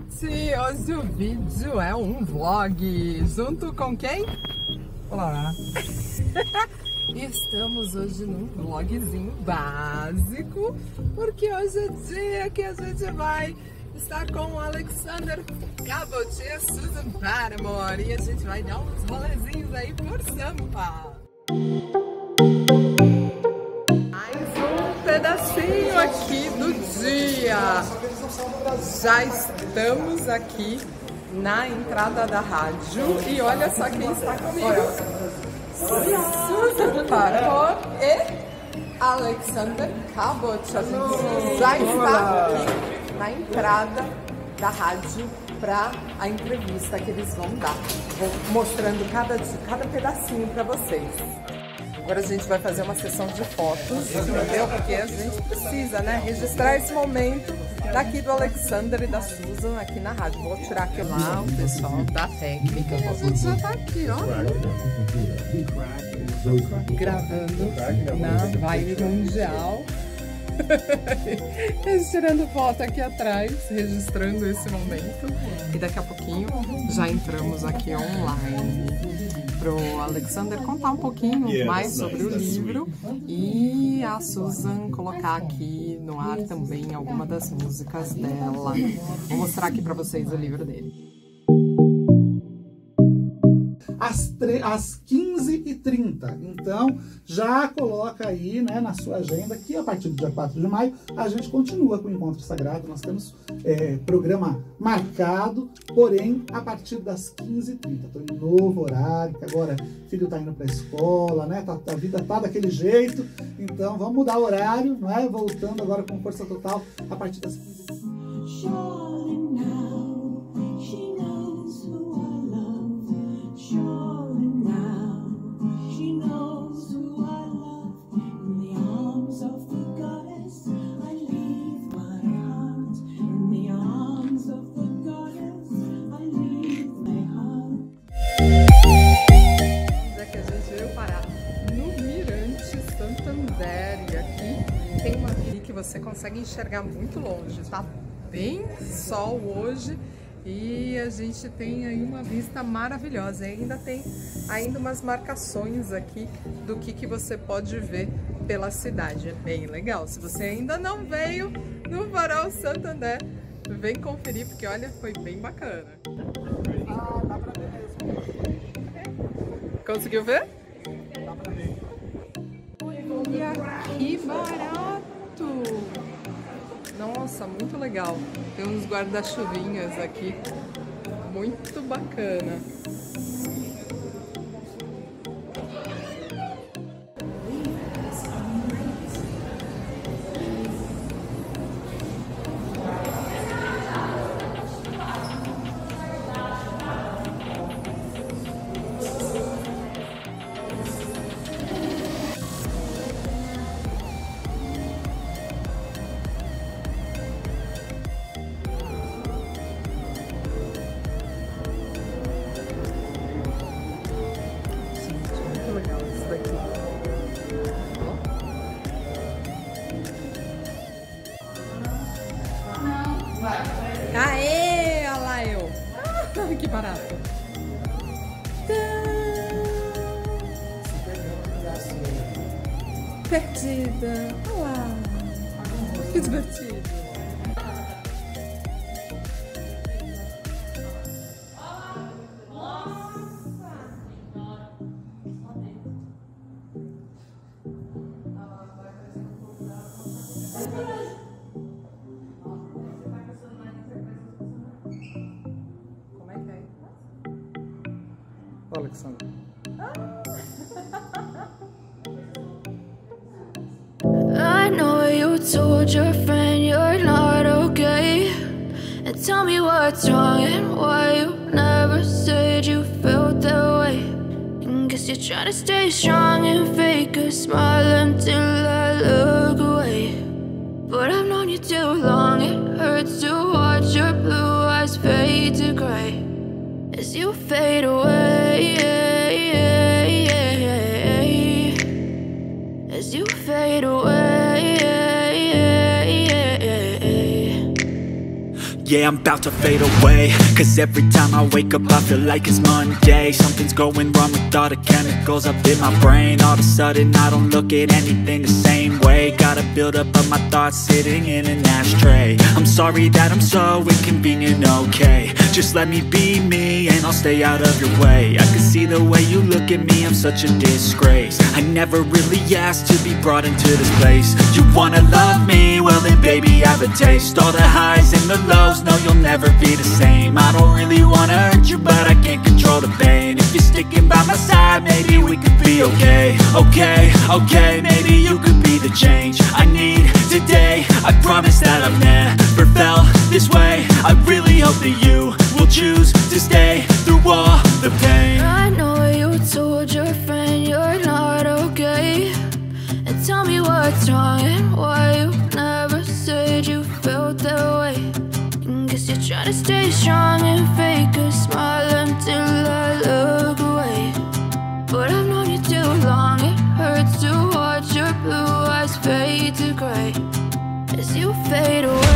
gente! Hoje o vídeo é um vlog. Junto com quem? Olá! Estamos hoje num vlogzinho básico, porque hoje é dia que a gente vai estar com o Alexander Cabot e a Susan Paramore. E a gente vai dar uns rolezinhos aí por Sampa. Mais um pedacinho aqui do dia. Já estamos aqui na entrada da rádio e olha só quem está comigo. Susan Paramore e Alexander Cabot. A gente já está aqui na entrada da rádio para a entrevista que eles vão dar. Vou mostrando cada pedacinho para vocês. Agora a gente vai fazer uma sessão de fotos, entendeu? Porque a gente precisa, né, registrar esse momento daqui do Alexander e da Susan aqui na rádio. Vou tirar aqui lá o pessoal da técnica. A gente já tá aqui, ó. Gravando na vibe mundial. Eles tirando foto aqui atrás, registrando esse momento. E daqui a pouquinho já entramos aqui online pro Alexander contar um pouquinho mais sobre o livro e a Susan colocar aqui no ar também alguma das músicas dela. Vou mostrar aqui para vocês o livro dele. Às 15h30, então já coloca aí, né, na sua agenda que a partir do dia 4 de maio a gente continua com o Encontro Sagrado. Nós temos programa marcado, porém a partir das 15h30. Estou em novo horário, que agora o filho está indo para a escola, né, a vida tá daquele jeito, então vamos mudar o horário, não é? Voltando agora com força total a partir das 15h30. Você consegue enxergar muito longe, tá bem sol hoje e a gente tem aí uma vista maravilhosa. E ainda tem umas marcações aqui do que você pode ver pela cidade. É bem legal. Se você ainda não veio no Farol Santander, vem conferir, porque olha, foi bem bacana. Ah, dá pra ver mesmo. Conseguiu ver? Dá pra ver. Olha que barato! Nossa, muito legal. Tem uns guarda-chuvinhas aqui. Muito bacana. Aê, olha lá eu. Que barato. Perdida. Olha lá. Que divertido. Alexander. I know you told your friend you're not okay, and tell me what's wrong and why you never said you felt that way. And guess you're trying to stay strong and fake a smile until I look away. But I've known you too long, it hurts to watch your blue eyes fade to gray as you fade away, as you fade away. yeah, I'm about to fade away. Cause every time I wake up I feel like it's Monday. Something's going wrong with all the chemicals up in my brain. All of a sudden I don't look at anything the same way. Gotta build up of my thoughts sitting in an ashtray. I'm sorry that I'm so inconvenient, okay. Just let me be me and I'll stay out of your way. I can see the way you look at me, I'm such a disgrace. I never really asked to be brought into this place. You wanna love me? Well then baby I have a taste. All the highs and the lows, no you'll never be the same. I don't really wanna hurt you but I can't control the pain. If you're sticking by my side, maybe we could be okay. Okay, okay, maybe you could be the change I need today. I promise that I've never felt this way. I really hope that you will choose to stay through all the pain. I know you told your friend you're not okay, and tell me what's wrong and why you never said you felt that way. Guess you're trying to stay strong and fake a smile until I look away. But I've known you too long, it hurts to watch your blue eyes fade to gray as you fade away.